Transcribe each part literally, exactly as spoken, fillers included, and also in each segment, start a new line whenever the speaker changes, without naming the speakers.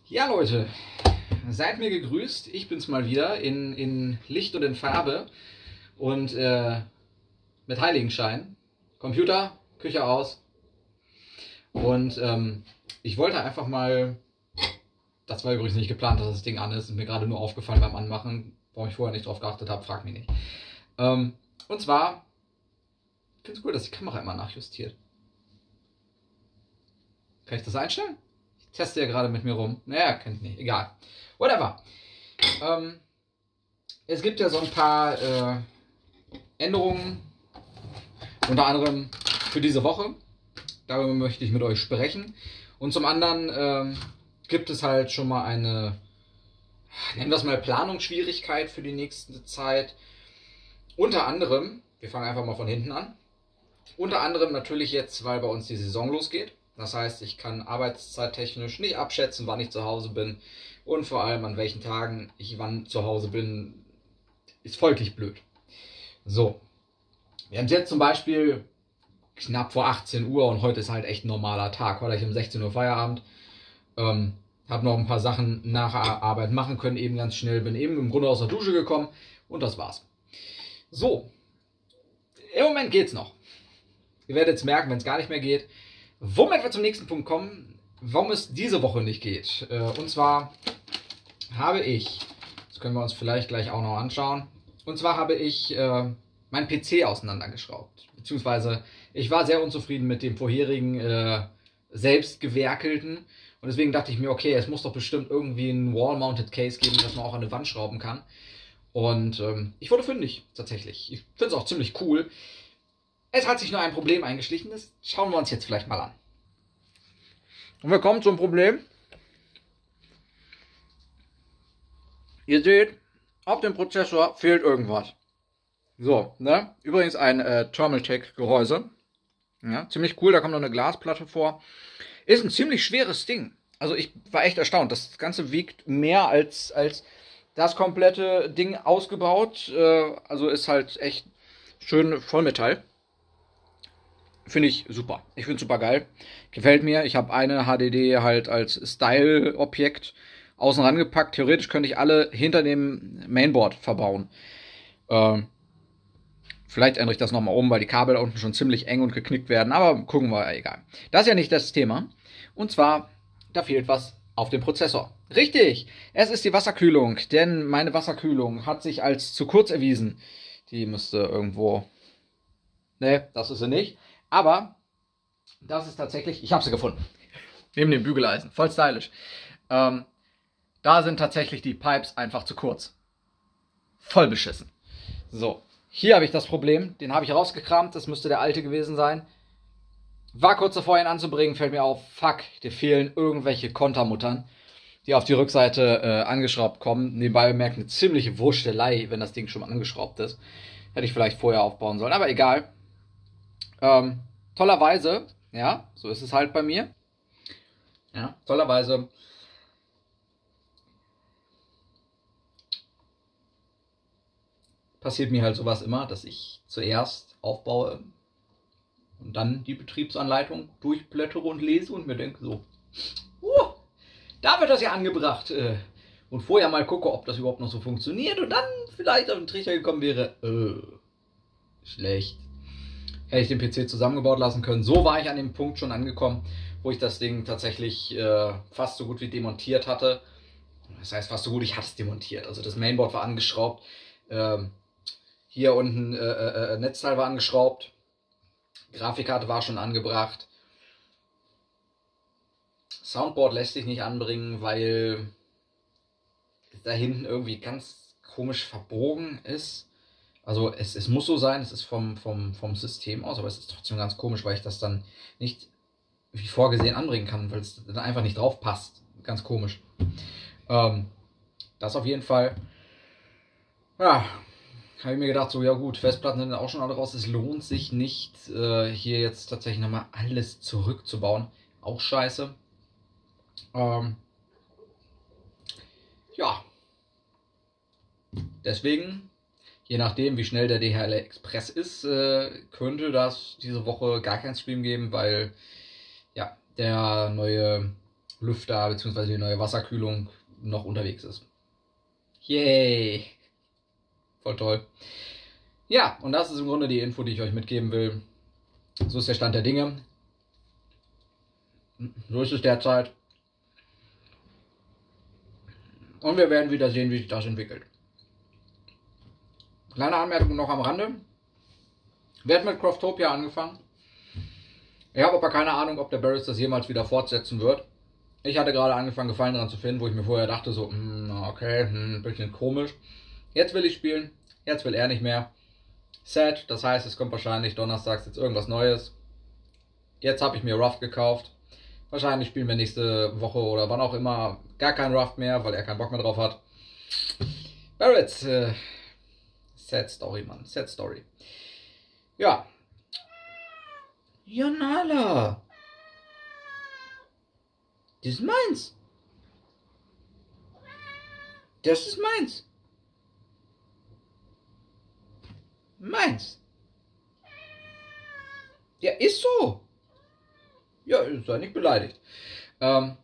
Ja, Leute, seid mir gegrüßt. Ich bin's mal wieder in, in Licht und in Farbe und äh, mit Heiligenschein. Computer, Küche aus. Und ähm, ich wollte einfach mal, das war übrigens nicht geplant, dass das Ding an ist, ist mir gerade nur aufgefallen beim Anmachen, warum ich vorher nicht drauf geachtet habe, frag mich nicht. Ähm, und zwar, ich finde es cool, dass die Kamera immer nachjustiert. Kann ich das einstellen? Ich teste ja gerade mit mir rum. Naja, kennt nicht. Egal. Whatever. Ähm, es gibt ja so ein paar äh, Änderungen. Unter anderem für diese Woche. Darüber möchte ich mit euch sprechen. Und zum anderen ähm, gibt es halt schon mal eine, nennen wir es mal, Planungsschwierigkeit für die nächste Zeit. Unter anderem, wir fangen einfach mal von hinten an. Unter anderem natürlich jetzt, weil bei uns die Saison losgeht. Das heißt, ich kann arbeitszeittechnisch nicht abschätzen, wann ich zu Hause bin. Und vor allem an welchen Tagen ich wann zu Hause bin, ist folglich blöd. So. Wir haben jetzt zum Beispiel knapp vor achtzehn Uhr und heute ist halt echt ein normaler Tag. Heute habe ich um sechzehn Uhr Feierabend. Ähm, habe noch ein paar Sachen nach der Arbeit machen können, eben ganz schnell. Bin eben im Grunde aus der Dusche gekommen und das war's. So. Im Moment geht's noch. Ihr werdet jetzt merken, wenn es gar nicht mehr geht. Womit wir zum nächsten Punkt kommen, warum es diese Woche nicht geht. Und zwar habe ich, das können wir uns vielleicht gleich auch noch anschauen, und zwar habe ich äh, meinen P C auseinandergeschraubt. Beziehungsweise ich war sehr unzufrieden mit dem vorherigen äh, selbstgewerkelten. Und deswegen dachte ich mir, okay, es muss doch bestimmt irgendwie ein Wall-Mounted Case geben, das man auch an eine Wand schrauben kann. Und ähm, ich wurde fündig, tatsächlich. Ich finde es auch ziemlich cool. Es hat sich nur ein Problem eingeschlichen, das schauen wir uns jetzt vielleicht mal an. Und wir kommen zum Problem. Ihr seht, auf dem Prozessor fehlt irgendwas. So, ne? Übrigens ein äh, Thermaltake-Gehäuse. Ja, ziemlich cool, da kommt noch eine Glasplatte vor. Ist ein ziemlich schweres Ding. Also ich war echt erstaunt. Das Ganze wiegt mehr als, als das komplette Ding ausgebaut. Äh, also ist halt echt schön Vollmetall. Finde ich super. Ich finde es super geil. Gefällt mir. Ich habe eine H D D halt als Style-Objekt außen rangepackt. Theoretisch könnte ich alle hinter dem Mainboard verbauen. Ähm, vielleicht ändere ich das nochmal um, weil die Kabel da unten schon ziemlich eng und geknickt werden. Aber gucken wir, egal. Das ist ja nicht das Thema. Und zwar, da fehlt was auf dem Prozessor. Richtig, es ist die Wasserkühlung. Denn meine Wasserkühlung hat sich als zu kurz erwiesen. Die müsste irgendwo... Ne, das ist sie nicht. Aber das ist tatsächlich, ich habe sie gefunden, neben dem Bügeleisen, voll stylisch. Ähm, da sind tatsächlich die Pipes einfach zu kurz. Voll beschissen. So, hier habe ich das Problem, den habe ich rausgekramt, das müsste der alte gewesen sein. War kurz davor, ihn anzubringen, fällt mir auf, fuck, dir fehlen irgendwelche Kontermuttern, die auf die Rückseite äh, angeschraubt kommen. Nebenbei bemerkt eine ziemliche Wurstelei, wenn das Ding schon angeschraubt ist. Hätte ich vielleicht vorher aufbauen sollen, aber egal. Ähm, tollerweise, ja, so ist es halt bei mir. Ja, tollerweise passiert mir halt sowas immer, dass ich zuerst aufbaue und dann die Betriebsanleitung durchblättere und lese und mir denke so, uh, da wird das ja angebracht. Äh, und vorher mal gucke, ob das überhaupt noch so funktioniert und dann vielleicht auf den Trichter gekommen wäre, äh, schlecht. Hätte ich den P C zusammengebaut lassen können. So war ich an dem Punkt schon angekommen, wo ich das Ding tatsächlich äh, fast so gut wie demontiert hatte. Das heißt fast so gut, ich hatte es demontiert. Also das Mainboard war angeschraubt. Ähm, hier unten äh, äh, Netzteil war angeschraubt. Grafikkarte war schon angebracht. Soundboard lässt sich nicht anbringen, weil da hinten irgendwie ganz komisch verbogen ist. Also es, es muss so sein, es ist vom, vom, vom System aus, aber es ist trotzdem ganz komisch, weil ich das dann nicht wie vorgesehen anbringen kann, weil es dann einfach nicht drauf passt. Ganz komisch. Ähm, das auf jeden Fall. Ja, habe ich mir gedacht, so ja gut, Festplatten sind auch schon alle raus. Es lohnt sich nicht, äh, hier jetzt tatsächlich nochmal alles zurückzubauen. Auch scheiße. Ähm, ja. Deswegen... Je nachdem, wie schnell der D H L Express ist, äh, könnte das diese Woche gar keinen Stream geben, weil ja, der neue Lüfter bzw. die neue Wasserkühlung noch unterwegs ist. Yay! Voll toll. Ja, und das ist im Grunde die Info, die ich euch mitgeben will. So ist der Stand der Dinge. So ist es derzeit. Und wir werden wieder sehen, wie sich das entwickelt. Kleine Anmerkung noch am Rande. Wir hatten mit Craftopia angefangen. Ich habe aber keine Ahnung, ob der Barris das jemals wieder fortsetzen wird. Ich hatte gerade angefangen, Gefallen daran zu finden, wo ich mir vorher dachte, so, okay, ein bisschen komisch. Jetzt will ich spielen, jetzt will er nicht mehr. Sad, das heißt, es kommt wahrscheinlich donnerstags jetzt irgendwas Neues. Jetzt habe ich mir Raft gekauft. Wahrscheinlich spielen wir nächste Woche oder wann auch immer gar kein Raft mehr, weil er keinen Bock mehr drauf hat. Barretts, äh, sad Story, Mann, sad Story. Ja. Janala. Das ist meins. Das ist meins. Meins. Ja, ist so. Ja, sei nicht beleidigt. Ähm,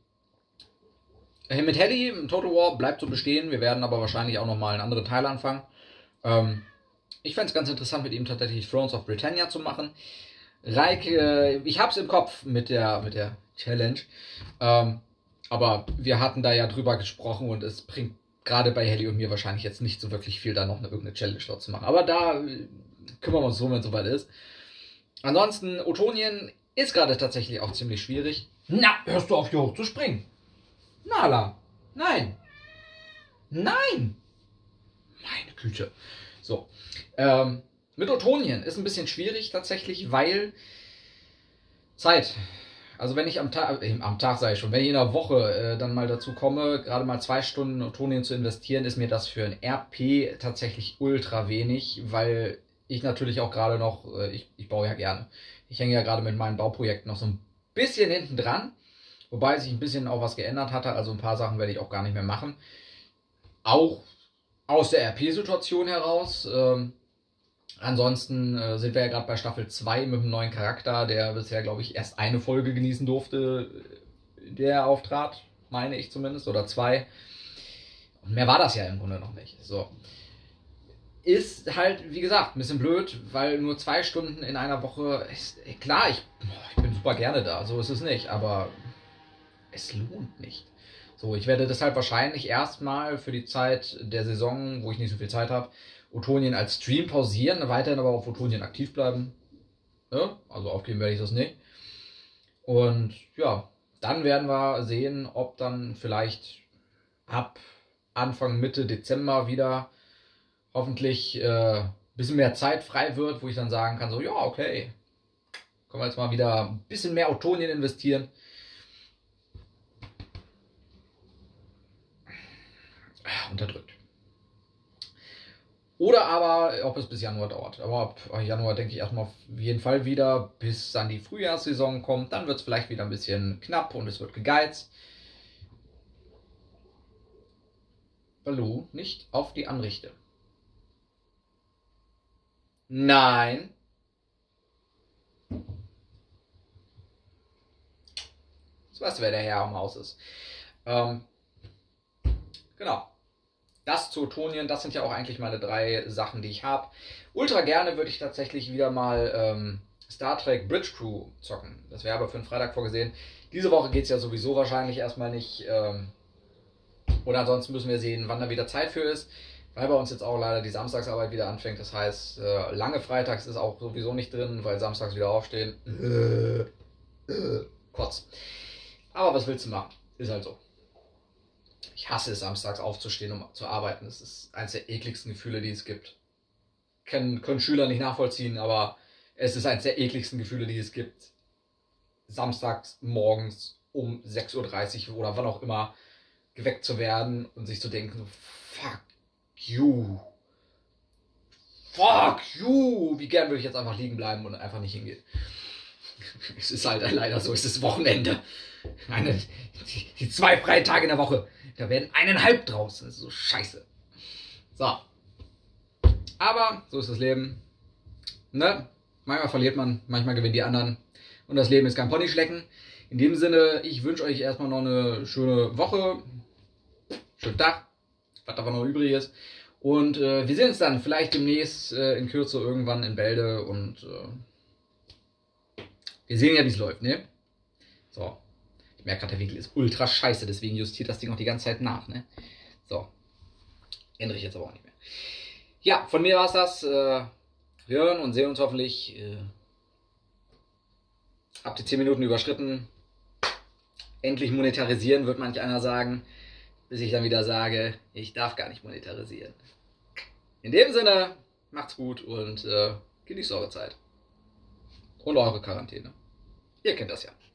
mit Heli im Total War bleibt so bestehen. Wir werden aber wahrscheinlich auch nochmal einen anderen Teil anfangen. Ähm, ich fände es ganz interessant, mit ihm tatsächlich Thrones of Britannia zu machen. Reik, äh, ich hab's im Kopf mit der, mit der Challenge. Ähm, aber wir hatten da ja drüber gesprochen und es bringt gerade bei Heli und mir wahrscheinlich jetzt nicht so wirklich viel, da noch eine, irgendeine Challenge dort zu machen. Aber da äh, kümmern wir uns so, wenn es soweit ist. Ansonsten, Otonien ist gerade tatsächlich auch ziemlich schwierig. Na, hörst du auf, hier hoch zu springen? Nala, nein. Nein. Meine Güte. So. Ähm, mit Otonien ist ein bisschen schwierig tatsächlich, weil Zeit. Also wenn ich am Tag, äh, am Tag sage ich schon, wenn ich in der Woche äh, dann mal dazu komme, gerade mal zwei Stunden in Otonien zu investieren, ist mir das für ein R P tatsächlich ultra wenig, weil ich natürlich auch gerade noch, äh, ich, ich baue ja gerne. Ich hänge ja gerade mit meinen Bauprojekten noch so ein bisschen hinten dran, wobei sich ein bisschen auch was geändert hatte, also ein paar Sachen werde ich auch gar nicht mehr machen. Auch aus der R P-Situation heraus. Ähm, ansonsten äh, sind wir ja gerade bei Staffel zwei mit einem neuen Charakter, der bisher, glaube ich, erst eine Folge genießen durfte, der auftrat, meine ich zumindest, oder zwei. Und mehr war das ja im Grunde noch nicht. So. Ist halt, wie gesagt, ein bisschen blöd, weil nur zwei Stunden in einer Woche ist, klar, ich, ich bin super gerne da, so ist es nicht, aber es lohnt nicht. So, ich werde deshalb wahrscheinlich erstmal für die Zeit der Saison, wo ich nicht so viel Zeit habe, Otonien als Stream pausieren, weiterhin aber auf Otonien aktiv bleiben. Ja, also aufgeben werde ich das nicht. Und ja, dann werden wir sehen, ob dann vielleicht ab Anfang, Mitte Dezember wieder hoffentlich äh, ein bisschen mehr Zeit frei wird, wo ich dann sagen kann, so, ja, okay, können wir jetzt mal wieder ein bisschen mehr Otonien investieren. Unterdrückt. Oder aber, ob es bis Januar dauert. Aber ab Januar denke ich erstmal auf jeden Fall wieder, bis dann die Frühjahrssaison kommt. Dann wird es vielleicht wieder ein bisschen knapp und es wird gegeizt. Baloo, nicht auf die Anrichte. Nein. So weißt du, wer der Herr am Haus ist. Ähm, genau. Das zu Otonien, das sind ja auch eigentlich meine drei Sachen, die ich habe. Ultra gerne würde ich tatsächlich wieder mal ähm, Star Trek Bridge Crew zocken. Das wäre aber für einen Freitag vorgesehen. Diese Woche geht es ja sowieso wahrscheinlich erstmal nicht. Ähm, oder ansonsten müssen wir sehen, wann da wieder Zeit für ist. Weil bei uns jetzt auch leider die Samstagsarbeit wieder anfängt. Das heißt, äh, lange Freitags ist auch sowieso nicht drin, weil samstags wieder aufstehen. Äh, äh, Kotz. Aber was willst du machen? Ist halt so. Ich hasse es, samstags aufzustehen, um zu arbeiten. Das ist eines der ekligsten Gefühle, die es gibt. Können, können Schüler nicht nachvollziehen, aber es ist eines der ekligsten Gefühle, die es gibt. Samstags morgens um sechs Uhr dreißig oder wann auch immer geweckt zu werden und sich zu denken, fuck you. Fuck you. Wie gern würde ich jetzt einfach liegen bleiben und einfach nicht hingehen. Es ist halt leider so, es ist Wochenende. Eine, die, die zwei freien Tage in der Woche. Da werden eineinhalb draus. Das ist so scheiße. So. Aber so ist das Leben. Ne? Manchmal verliert man, manchmal gewinnen die anderen. Und das Leben ist kein Ponyschlecken. In dem Sinne, ich wünsche euch erstmal noch eine schöne Woche, schönen Tag, was davon noch übrig ist. Und äh, wir sehen uns dann vielleicht demnächst äh, in Kürze irgendwann in Bälde und äh, wir sehen ja, wie es läuft, ne? So. Ich merke gerade, der Winkel ist ultra scheiße, deswegen justiert das Ding auch die ganze Zeit nach, ne? So. Ändere ich jetzt aber auch nicht mehr. Ja, von mir war es das. Äh, wir hören und sehen uns hoffentlich. Äh, habt die zehn Minuten überschritten. Endlich monetarisieren, wird manch einer sagen. Bis ich dann wieder sage, ich darf gar nicht monetarisieren. In dem Sinne, macht's gut und äh, genießt eure Zeit. Und eure Quarantäne. Ihr kennt das ja.